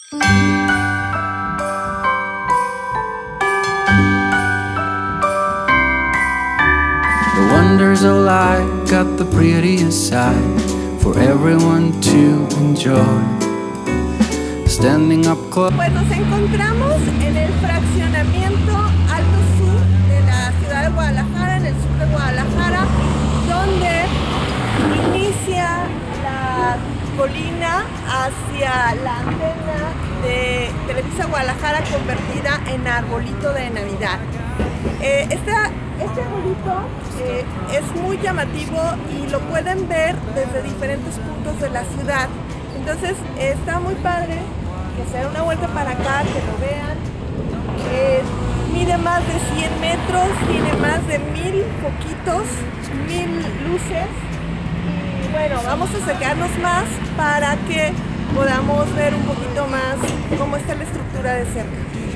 The wonders of life got the prettiest side for everyone to enjoy. Standing up close. Pues nos encontramos en el fraccionamiento Alto Sur de la ciudad de Guadalajara, en el sur de Guadalajara, donde inicia la colina hacia la antena de Televisa Guadalajara convertida en arbolito de Navidad. Este arbolito es muy llamativo y lo pueden ver desde diferentes puntos de la ciudad. Entonces está muy padre que se dé una vuelta para acá, que lo vean. Mide más de 100 metros, tiene más de 1000 foquitos, 1000 luces. Y bueno, vamos a acercarnos más para que podamos ver un poquito más cómo está la estructura de cerca.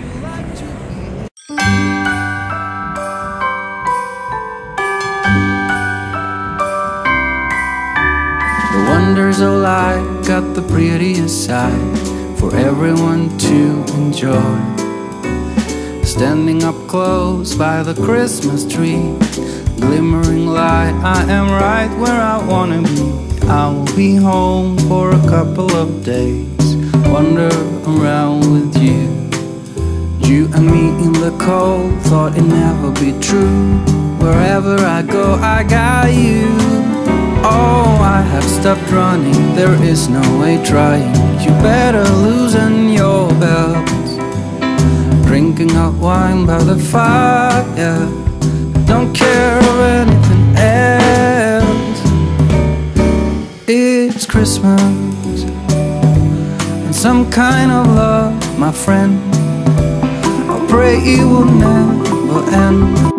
The wonders of life got the prettiest side for everyone to enjoy. Standing up close by the Christmas tree, glimmering light, I am right where I wanna be. I will be home for a couple of days, wander around with you. You and me in the cold, thought it'd never be true. Wherever I go, I got you. Oh, I have stopped running, there is no way trying. You better loosen your belts. Drinking hot wine by the fire, don't care of anything else. It's Christmas, and some kind of love, my friend. I pray it will never end.